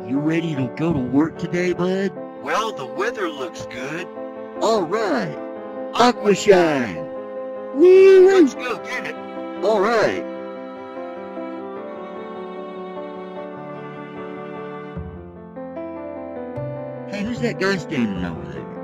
You ready to go to work today, bud? Well, the weather looks good. Alright. Aquashine! Woo! Let's go get it. Alright. Hey, who's that guy standing over there?